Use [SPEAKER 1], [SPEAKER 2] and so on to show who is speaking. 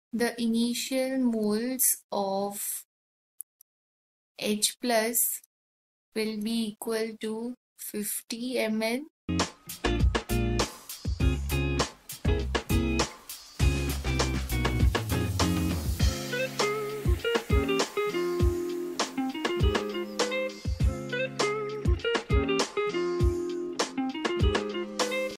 [SPEAKER 1] the initial moles of H plus will be equal to 50 ml